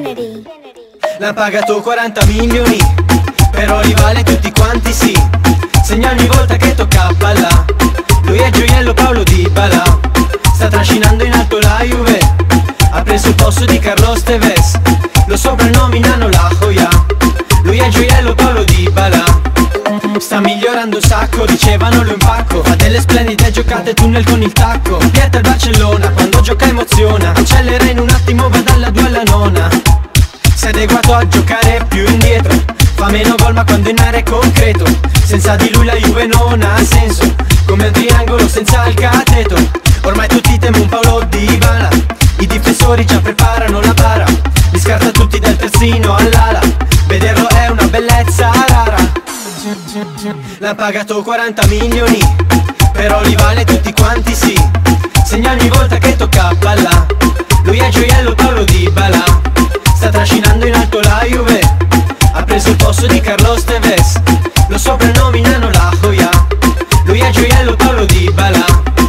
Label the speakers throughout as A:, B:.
A: L'ha pagato 40 milioni, però li vale tutti quanti, sì. Segna ogni volta che tocca palla. Lui è gioiello Paolo Dybala. Sta trascinando in alto la Juve. Ha preso il posto di Carlos Tevez. Lo soprannominano la Joya. Lui è gioiello Paolo Dybala. Sta migliorando un sacco, dicevano lo impacco. Fa delle splendide giocate, tunnel con il tacco. Pietta il Barcellona, quando gioca emoziona. Accelera in un attimo, va dalla 2 alla nona. Si è adeguato a giocare più indietro. Fa meno gol ma quando in area è concreto. Senza di lui la Juve non ha senso. Come un triangolo senza il cateto. Ormai tutti temono Paolo Dybala. I difensori già preparano la bara. Li scarta tutti dal terzino all'ala. Vederlo è una bellezza rara. L'ha pagato 40 milioni, però li vale tutti quanti, sì. Segna ogni volta che tocca palla. Lui è gioiello Paolo Dybala. Sta trascinando in alto la Juve. Ha preso il posto di Carlos Tevez. Lo soprannominano la Joya. Lui è gioiello Paolo Dybala.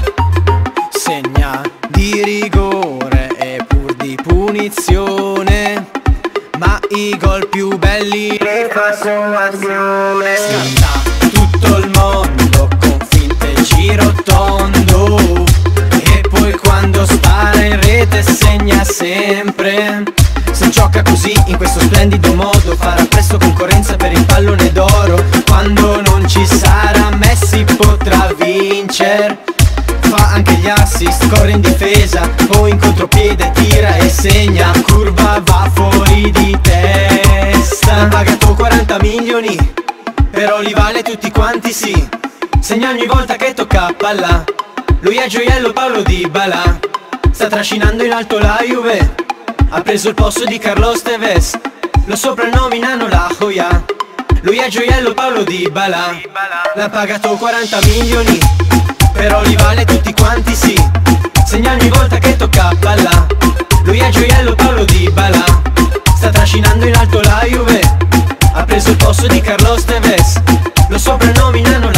A: Segna di rigore e pur di punizione, ma i gol più belli li fa su azione. Scarta tutto il mondo con finte giro tondo. E poi quando spara in rete segna sempre. Se gioca così in questo splendido modo farà presto concorrenza per il pallone d'oro. Quando non ci sarà Messi potrà vincere. Fa anche gli assist, corre in difesa, poi in contropiede tira e segna. Curva va fuori di testa. Ha pagato 40 milioni, però li vale tutti quanti, sì. Segna ogni volta che tocca palla. Lui è gioiello Paolo Dybala. Sta trascinando in alto la Juve. Ha preso il posto di Carlos Tevez. Lo soprannominano la Joya. Lui è gioiello Paolo Dybala. L'ha pagato 40 milioni, però li vale tutti quanti, sì. Segna ogni volta che tocca palla. Lui è gioiello Paolo Dybala. Sta trascinando in alto la Juve. Ha preso il posto di Carlos Tevez. Lo soprannominano